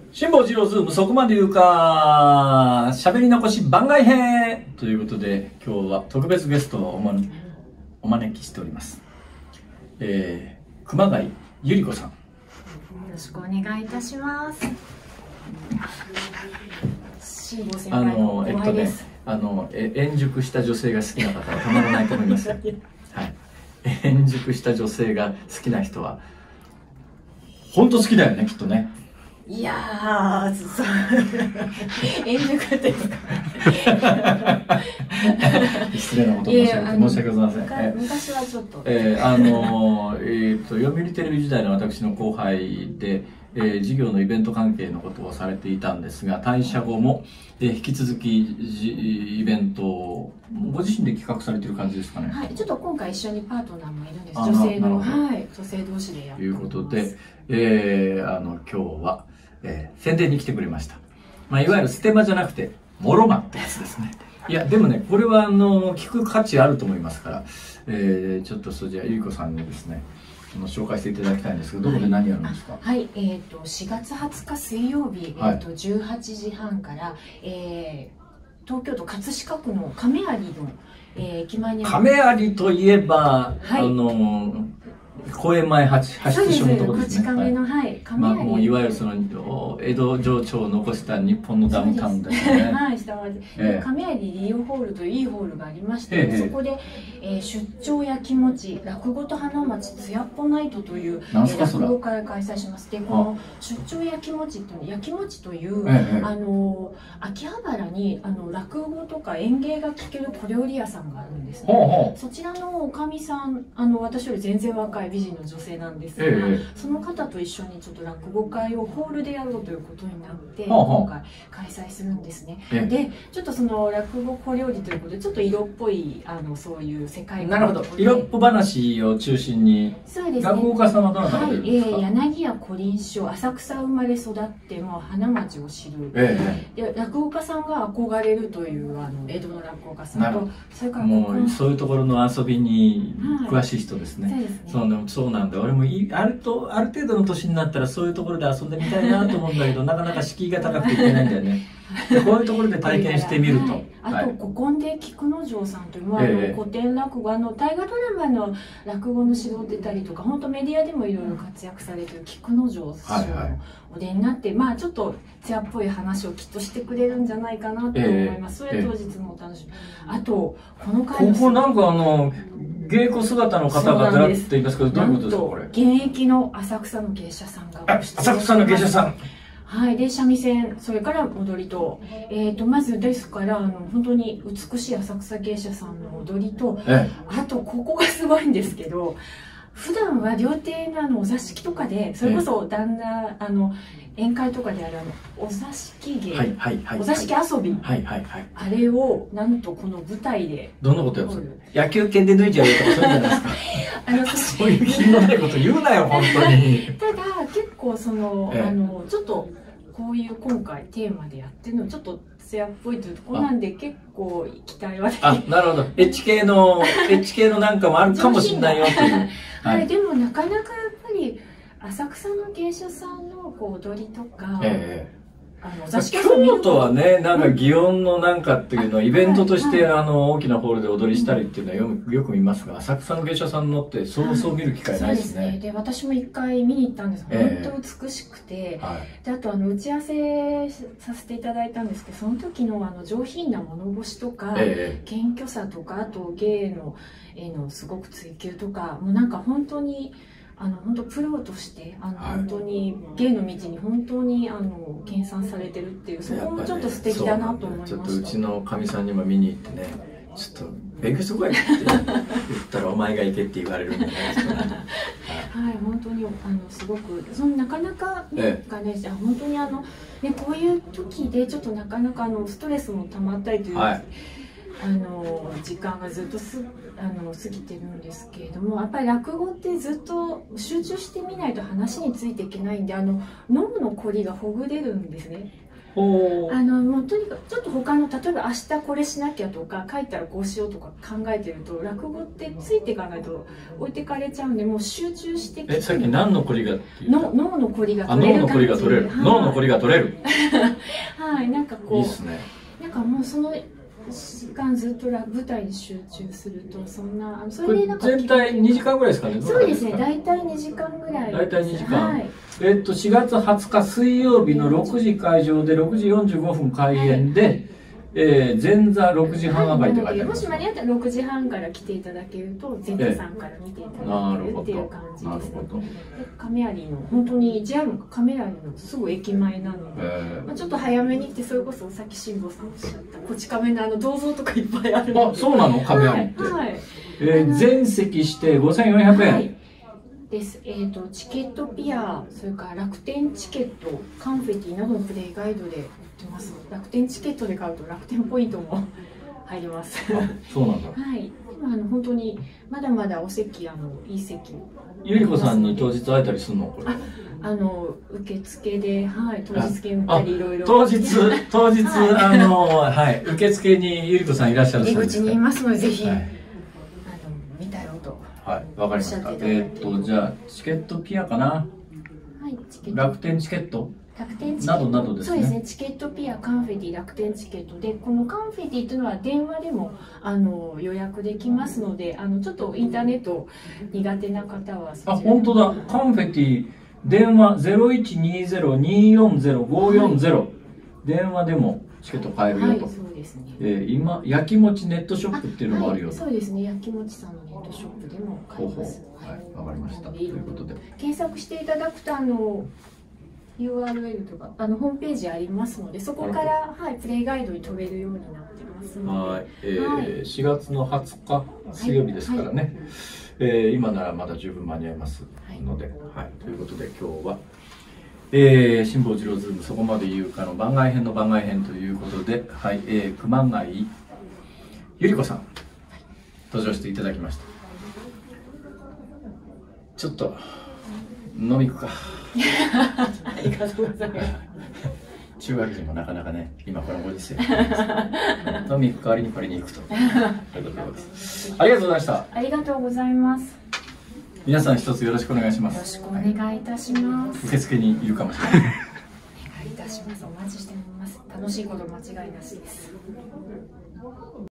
辛坊治郎ズームそこまで言うか喋り残し番外編ということで、今日は特別ゲストをお招きしております。熊谷ゆり子さん、よろしくお願いいたします。辛坊先輩の後輩です。 円熟した女性が好きな方はたまらないと思います。はい、円熟した女性が好きな人は本当好きだよね、きっとね。 いやー、円熟ですか。 失礼なこと申し訳ございません。 昔はちょっと。 読売テレビ時代の私の後輩で、事業のイベント関係のことをされていたんですが、退社後も、引き続きイベントをご自身で企画されている感じですかね。 はい、ちょっと今回一緒にパートナーもいるんです。女性の、はい、女性同士でやってます。ということで、 今日は、宣伝に来てくれました。いわゆるステマじゃなくて、モロマってやつですね。いや、でもね、これは聞く価値あると思いますから、ちょっとじゃあ、ゆり子さんにですね、紹介していただきたいんですけど、どこで何やるんですか？ はい、4月20日水曜日、18時半から、東京都葛飾区の亀有の、駅前にある。 亀有といえば、はい、公園前発出所のところですね。 こち亀の、はい、亀有。 いわゆるその江戸情緒を残した日本のダウンタウンですね。 はい、下町。亀有リオホールといういいホールがありまして、そこで、出張やきもち、落語と花町つやっぽナイトという落語会を開催します。で、この出張やきもちっていうのは、やきもちという、秋葉原に落語とか演芸が聞ける小料理屋さんがあるんですね。そちらのおかみさん、私より全然若い美人の女性なんですが、その方と一緒にちょっと落語会をホールでやろうということになって今回開催するんですね。で、ちょっとその落語小料理ということでちょっと色っぽいそういう世界観。 なるほど。色っぽ話を中心に。 そうですね。 落語家さんはどなたがいるんですか？ 柳家小林師匠、浅草生まれ育っても花町を知る。で、落語家さんが憧れるという江戸の落語家さんと、それからもうそういうところの遊びに詳しい人ですね。そうなんだ。俺もある程度の年になったらそういうところで遊んでみたいなと思うんだけど、なかなか敷居が高くていけないんだよね。こういうところで体験してみると。 あと古今で菊之丞さんという古典落語、大河ドラマの落語の指導出たりとか、本当メディアでもいろいろ活躍されてる菊之丞さんのお出になって、ちょっと艶っぽい話をきっとしてくれるんじゃないかなと思います。それ当日もお楽しみ。あとこの回ここなんか芸妓姿の方がずらっと言いますけど、どういうことですかこれ？ 現役の浅草の芸者さんが浅草の芸者さん。 はい、で三味線、それから踊りと、まずですから本当に美しい浅草芸者さんの踊りと、あとここがすごいんですけど、普段は料亭のお座敷とかで、それこそ旦那宴会とかであるお座敷芸、お座敷遊び、あれをなんとこの舞台で。 どんなことやるんですか？野球拳で抜いちゃうとかそういうんじゃないですか？そういう品のないこと言うなよ本当に。 ただ結構ちょっとこういう今回テーマでやってるのちょっと艶っぽいというところなんで、結構期待は。 なるほど。エッチ系のなんかもあるかもしれないよという。 はい、でもなかなかやっぱり浅草の芸者さんの踊りとか、京都はね、なんか祇園のなんかっていうのはイベントとして大きなホールで踊りしたりっていうのはよく見ますが、浅草の芸者さんのってそうそう見る機会ないですね。 で、私も一回見に行ったんです。本当美しくて、で、あと打ち合わせさせていただいたんですけど、その時の上品な物腰とか、謙虚さとか、あと芸のすごく追求とか、もうなんか本当に本当プロとして本当に芸の道に本当に研鑽されてるっていう、そこもちょっと素敵だなと思いました。 ちょっとうちのかみさんにも見に行ってね、ちょっと勉強してこいって言ったらお前が行けって言われるんじゃないですかね。 はい、本当にすごくなかなかね、本当にこういう時でちょっとなかなかストレスも溜まったりという。時間がずっと過ぎてるんですけれども、やっぱり落語ってずっと集中してみないと話についていけないんで、脳の凝りがほぐれるんですね。 もうとにかくちょっと他の、例えば明日これしなきゃとか、書いたらこうしようとか考えてると、落語ってついていかないと置いてかれちゃうんで、もう集中してきて。 さっき何のこりがっていう？ 脳のこりが取れる。 脳のこりが取れる。脳のこりが取れる。 はい、なんかこう。 いいっすね。 なんかもうその時間ずっと舞台に集中すると、そんな、それでなんか全体2時間ぐらいですかね。 そうですね、大体2時間ぐらい。 大体2時間。4月20日水曜日の6時会場で6時45分開演で、前座6時半上がりって書いてあります。 もし間に合ったら6時半から来ていただけると、前座さんから見ていただけるっていう感じです。亀有の本当に JR の亀有のすぐ駅前なので、ちょっと早めに来て、それこそさっき辛坊さんおっしゃったこち亀の銅像とかいっぱいあるので。 そうなの？亀有って。全席指定5400円。 です。チケットピア、それから楽天チケット、カンフェティなどのプレイガイドで売ってます。楽天チケットで買うと楽天ポイントも入ります。 そうなんだ。 はい。今本当にまだまだお席いい席。 ゆり子さんに当日会えたりするの？これ。 受付で、はい、当日券売ったりいろいろ。 当日はい、受付にゆり子さんいらっしゃるそうです。 入り口にいますので、ぜひ。 はい、わかりました。じゃあチケットピアかな。はい、楽天チケット。などなどですね。 そうですね。チケットピア、カンフェティ、楽天チケットで、このカンフェティというのは電話でも予約できますので、ちょっとインターネット苦手な方は本当だ。カンフェティ電話0120-240-540、電話でもチケット買えるよと。 そうですね。 今焼きもちネットショップっていうのもあるよ。 そうですね。焼きもちさんのネットショップでも買えます。 はい、わかりました。ということで検索していただくとURL とかホームページありますので、そこからプレイガイドに飛べるようになってますので。 4月の20日水曜日ですからね。今ならまだ十分間に合いますので、ということで今日は。辛坊治郎ズームそこまで言うかの番外編の番外編ということで、熊谷ゆり子さん登場していただきました。ちょっと飲み行くか。 ありがとうございます。 中学人もなかなかね、今このご時世飲み行く代わりにこれに行くということです。ありがとうございました。 ありがとうございます。 皆さん一つよろしくお願いします。 よろしくお願いいたします。 受付にいるかもしれない。お願いいたします。お待ちしております。楽しいこと間違いなしです。